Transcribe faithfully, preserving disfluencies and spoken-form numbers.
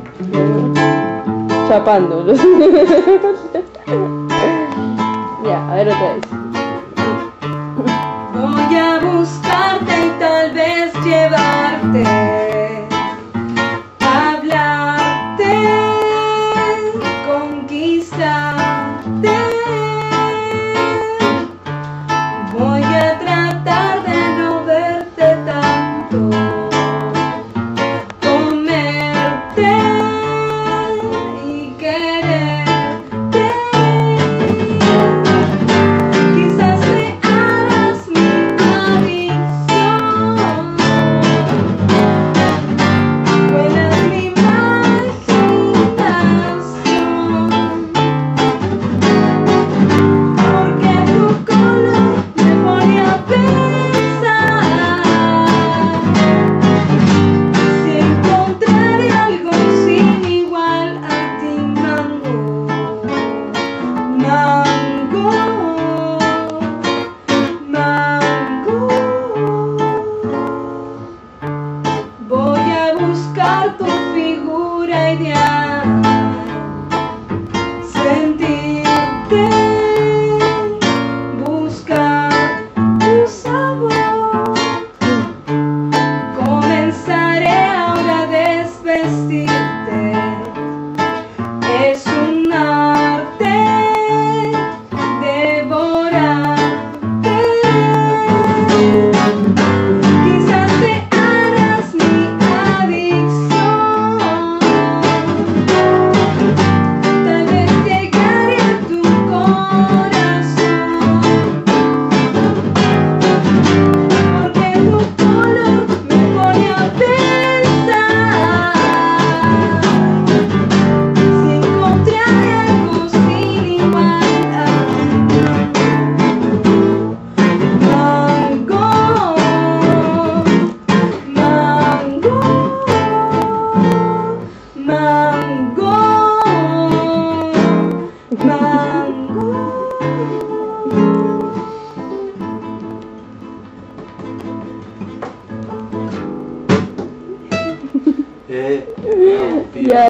Chapando. Ya, a ver otra vez. Voy a buscarte y tal vez llevarte, hablarte, conquistarte. Voy a tratar de no verte tanto, comerte y quererte. Quizás me hagas mi adicción, vuelas mi imaginación, porque tu color me pone a pensar si encontraré algo sin igual a ti. Mango, mango, mango. Voy a buscar tu figura ideal, sentirte, buscar tu sabor. Comenzaré ahora a desvestirte. Es un arte devorarte. Quizás te harás mi adicción, tal vez llegaré a tu corazón, porque tu color me pone a pensar si encontraré algo sin igual a ti. Mango, mango, mango, mango. Eh, no, tío. Ya.